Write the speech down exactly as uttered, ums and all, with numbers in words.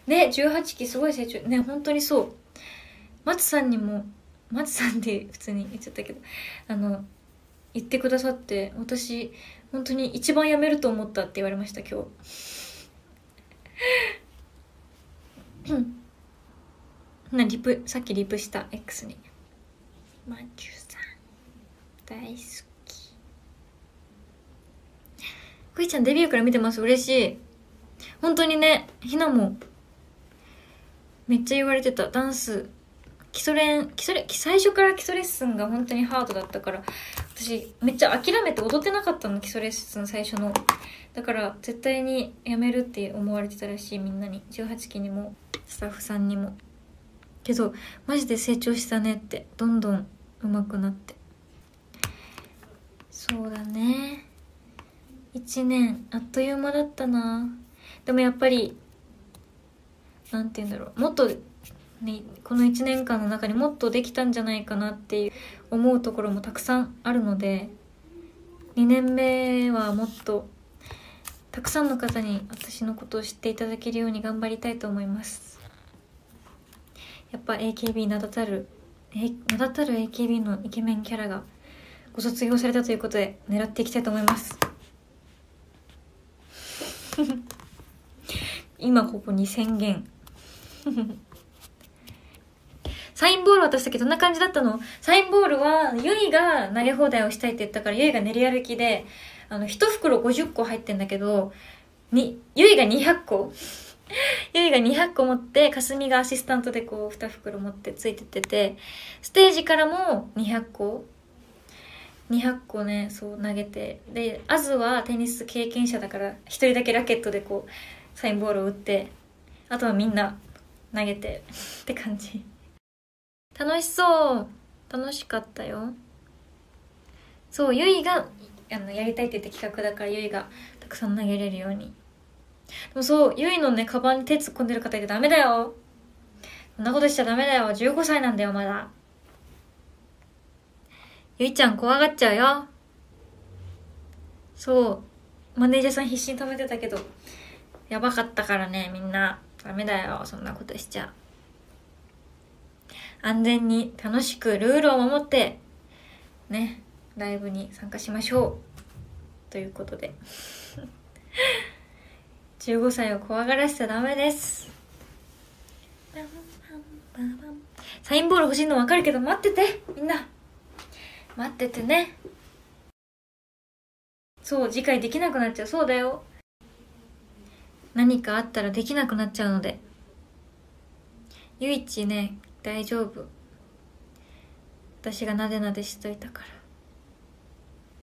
ね、じゅうはちきすごい成長ね、本当にそう。松さんにも松さんって普通に言っちゃったけど、あの言ってくださって、私本当に一番やめると思ったって言われました今日なリプさっきリプした X にまんじゅうさん大好き。くいちゃんデビューから見てます。嬉しい。本当にね、ひなもめっちゃ言われてた。ダンス基礎練基礎練最初から基礎レッスンが本当にハードだったから、私めっちゃ諦めて踊ってなかったの、基礎レッスン最初の。だから絶対にやめるって思われてたらしい、みんなに。じゅうはちきにもスタッフさんにも。けどマジで成長したねって、どんどん上手くなって。そうだね、いちねんあっという間だったな。でもやっぱりなんて言うんだろう、もっとね、このいちねんかんの中にもっとできたんじゃないかなっていう思うところもたくさんあるので、にねんめはもっとたくさんの方に私のことを知っていただけるように頑張りたいと思います。やっぱ エーケービー 名だたる名だたる エーケービー のイケメンキャラがご卒業されたということで狙っていきたいと思います今ここに宣言サインボール渡したけどどんな感じだったの？サインボールはゆいが投げ放題をしたいって言ったから、ゆいが練り歩きであのいち袋ごじゅっこ入ってんだけど、にゆいがにひゃっこゆいがにひゃっこ持って、かすみがアシスタントでこうに袋持ってついてってて、ステージからもにひゃっこにひゃっこね、そう投げて、でアズはテニス経験者だから一人だけラケットでこうサインボールを打って、あとはみんな投げてって感じ。楽しそう。楽しかったよ。そう、ゆいがあのやりたいって言って企画だから、ゆいがたくさん投げれるように。でもそう、ゆいのねカバンに手突っ込んでる方いてダメだよ。そんなことしちゃダメだよ。じゅうごさいなんだよまだ。ゆいちゃん怖がっちゃうよ。そう、マネージャーさん必死に止めてたけどやばかったからね、みんなダメだよ、そんなことしちゃ。安全に楽しくルールを守ってね、ライブに参加しましょうということでじゅうごさいを怖がらせちゃダメです。サインボール欲しいの分かるけど待ってて、みんな待っててね。そう、次回できなくなっちゃう。そうだよ、何かあったらできなくなっちゃうので。ゆいちね大丈夫、私がなでなでしといたから。